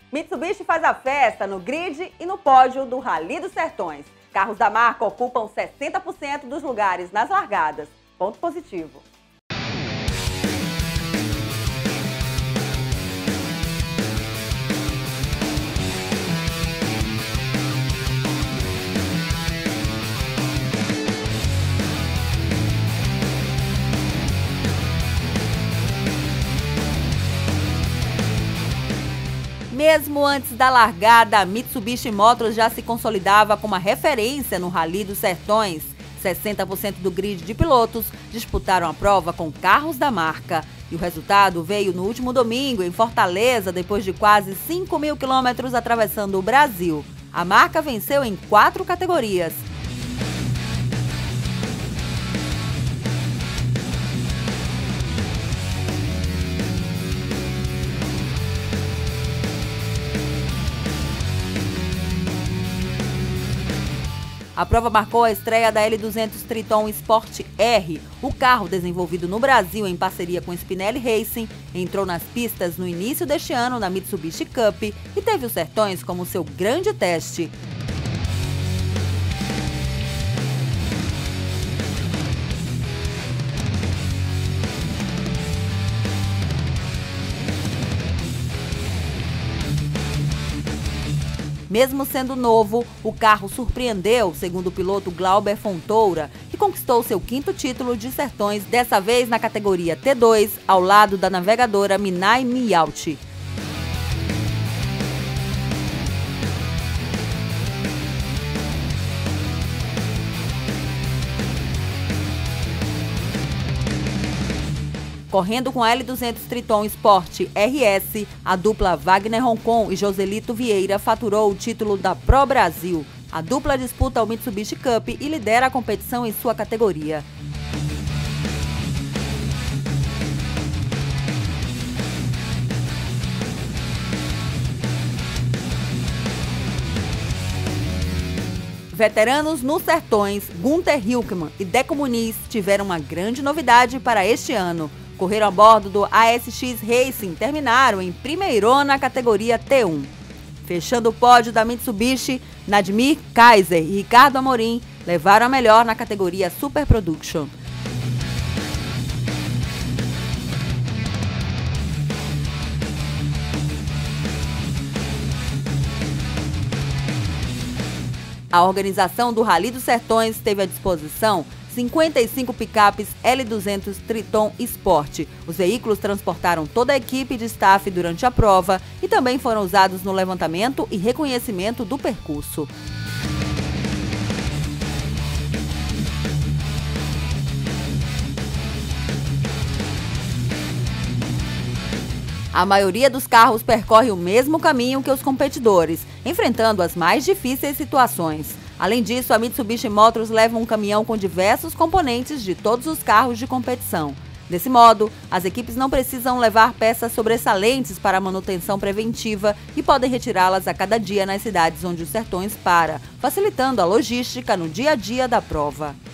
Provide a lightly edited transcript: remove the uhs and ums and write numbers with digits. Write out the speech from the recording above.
Mitsubishi faz a festa no grid e no pódio do Rally dos Sertões. Carros da marca ocupam 60% dos lugares nas largadas. Ponto positivo. Mesmo antes da largada, a Mitsubishi Motors já se consolidava como uma referência no Rally dos Sertões. 60% do grid de pilotos disputaram a prova com carros da marca. E o resultado veio no último domingo, em Fortaleza, depois de quase 5.000 quilômetros atravessando o Brasil. A marca venceu em 4 categorias. A prova marcou a estreia da L200 Triton Sport R. O carro, desenvolvido no Brasil em parceria com Spinelli Racing, entrou nas pistas no início deste ano na Mitsubishi Cup e teve os Sertões como seu grande teste. Mesmo sendo novo, o carro surpreendeu, segundo o piloto Glauber Fontoura, que conquistou seu 5º título de Sertões, dessa vez na categoria T2, ao lado da navegadora Minai Miyauchi. Correndo com a L200 Triton Sport RS, a dupla Wagner Roncon e Joselito Vieira faturou o título da Pro Brasil. A dupla disputa o Mitsubishi Cup e lidera a competição em sua categoria. Veteranos nos Sertões, Gunther Hilkman e Deco Muniz tiveram uma grande novidade para este ano. Correram a bordo do ASX Racing, terminaram em primeiro na categoria T1. Fechando o pódio da Mitsubishi, Nadmir Kaiser e Ricardo Amorim levaram a melhor na categoria Super Production. A organização do Rally dos Sertões teve à disposição 55 picapes L200 Triton Sport. Os veículos transportaram toda a equipe de staff durante a prova e também foram usados no levantamento e reconhecimento do percurso. A maioria dos carros percorre o mesmo caminho que os competidores, enfrentando as mais difíceis situações. Além disso, a Mitsubishi Motors leva um caminhão com diversos componentes de todos os carros de competição. Desse modo, as equipes não precisam levar peças sobressalentes para a manutenção preventiva e podem retirá-las a cada dia nas cidades onde os Sertões para, facilitando a logística no dia a dia da prova.